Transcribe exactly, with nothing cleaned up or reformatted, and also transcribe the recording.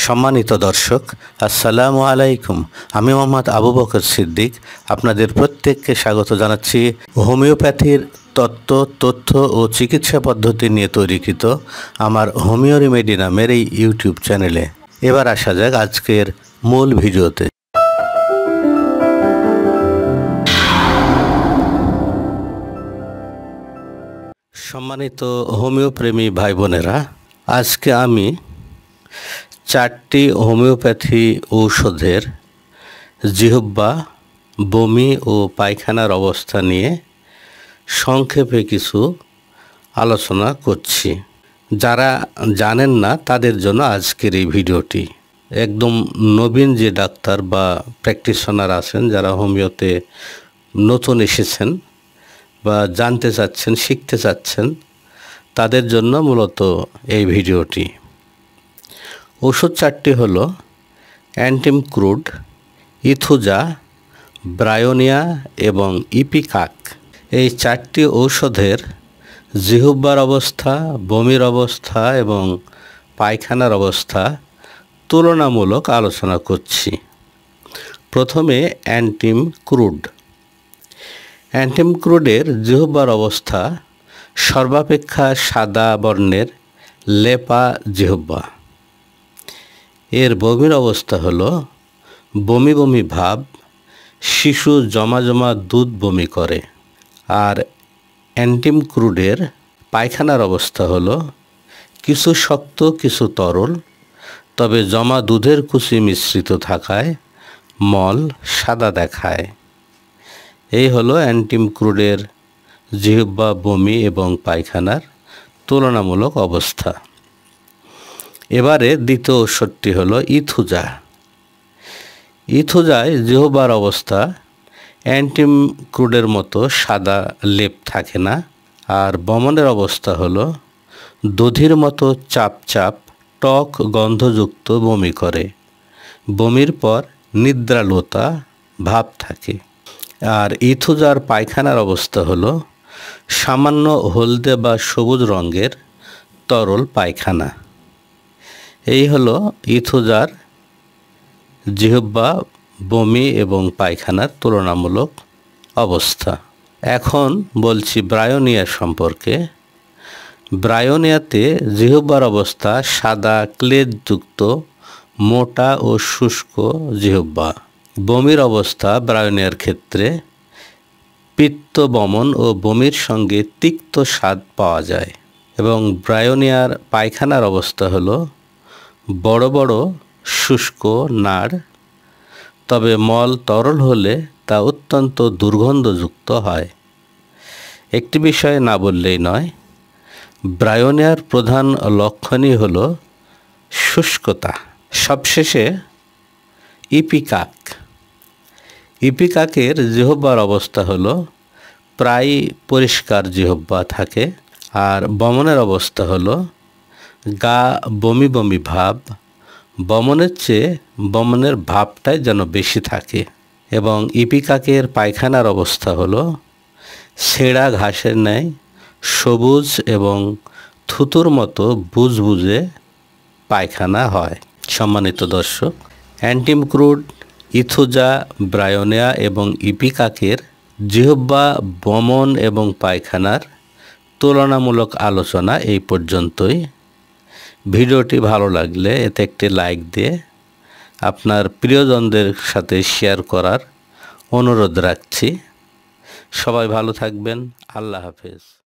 সম্মানিত দর্শক, আসসালামু আলাইকুম। আমি মোহাম্মদ আবু বকর সিদ্দিক আপনাদের প্রত্যেককে স্বাগত জানাচ্ছি হোমিওপ্যাথির তত্ত্ব, তথ্য ও চিকিৎসা পদ্ধতি নিয়ে তৈরিকৃত আমার হোমিও রেমেডি নামের এই ইউটিউব চ্যানেলে। এবার আসা যাক আজকের মূল ভিডিওতে। সম্মানিত হোমিওপ্রেমী ভাই বোনেরা, আজকে আমি চারটি হোমিওপ্যাথি ঔষধের জিহ্বা, বমি ও পায়খানার অবস্থা নিয়ে সংক্ষেপে কিছু আলোচনা করছি। যারা জানেন না তাদের জন্য আজকের এই ভিডিওটি। একদম নবীন যে ডাক্তার বা প্র্যাকটিশনার আছেন, যারা হোমিওতে নতুন এসেছেন বা জানতে চাচ্ছেন, শিখতে চাচ্ছেন, তাদের জন্য মূলত এই ভিডিওটি। ওষুধ চারটি হলো অ্যান্টিমক্রুড, ইথুজা, ব্রায়োনিয়া এবং ইপিকাক। এই চারটি ঔষধের জিহ্বার অবস্থা, বমির অবস্থা এবং পায়খানার অবস্থা তুলনামূলক আলোচনা করছি। প্রথমে অ্যান্টিমক্রুড। অ্যান্টিমক্রুডের জিহ্বার অবস্থা সর্বাপেক্ষা সাদা বর্ণের লেপা জিহ্বা। এর বমির অবস্থা হলো বমি বমি ভাব, শিশু জমা জমা দুধ বমি করে। আর অ্যান্টিমক্রুডের পায়খানার অবস্থা হলো কিছু শক্ত কিছু তরল, তবে জমা দুধের কুচি মিশ্রিত থাকায় মল সাদা দেখায়। এই হলো অ্যান্টিমক্রুডের জিহ্বা, বমি এবং পায়খানার তুলনামূলক অবস্থা। এবারে দ্বিতীয় ওষুধটি হলো ইথুজা। ইথুজায় জিহ্বার অবস্থা অ্যান্টিমক্রুডের মতো সাদা লেপ থাকে না। আর বমনের অবস্থা হলো দধির মতো চাপ চাপ টক গন্ধযুক্ত বমি করে। বমির পর নিদ্রালতা ভাব থাকে। আর ইথুজার পায়খানার অবস্থা হলো সামান্য হলদে বা সবুজ রঙের তরল পায়খানা। এই হলো ইথুজার জিহ্বা, বমি এবং পায়খানার তুলনামূলক অবস্থা। এখন বলছি ব্রায়োনিয়া সম্পর্কে। ব্রায়োনিয়াতে জিহ্বার অবস্থা সাদা ক্লেদযুক্ত মোটা ও শুষ্ক জিহ্বা। বমির অবস্থা ব্রায়োনিয়ার ক্ষেত্রে পিত্ত বমন ও বমির সঙ্গে তিক্ত স্বাদ পাওয়া যায়। এবং ব্রায়োনিয়ার পায়খানার অবস্থা হলো বড় বড় শুষ্ক নাড়, তবে মল তরল হলে তা অত্যন্ত দুর্গন্ধযুক্ত হয়। একটি বিষয় না বললেই নয়, ব্রায়োনিয়ার প্রধান লক্ষণই হলো শুষ্কতা। সবশেষে ইপিকাক। ইপিকাকের জিহ্বার অবস্থা হলো প্রায় পরিষ্কার জিহ্বা থাকে। আর বমনের অবস্থা হলো গা বমি বমি ভাব, বমনের চেয়ে বমনের ভাবটাই যেন বেশি থাকে। এবং ইপিকাকের পায়খানার অবস্থা হলো ছেঁড়া ঘাসের ন্যায় সবুজ এবং থুতুর মতো বুজবুজে পায়খানা হয়। সম্মানিত দর্শক, অ্যান্টিমক্রুড, ইথুজা, ব্রায়োনিয়া এবং ইপিকাকের জিহ্বা, বমন এবং পায়খানার তুলনামূলক আলোচনা এই পর্যন্তই। ভিডিওটি ভালো লাগলে এতে একটি লাইক দিয়ে আপনার প্রিয়জনদের সাথে শেয়ার করার অনুরোধ রাখছি। সবাই ভালো থাকবেন। আল্লাহ হাফেজ।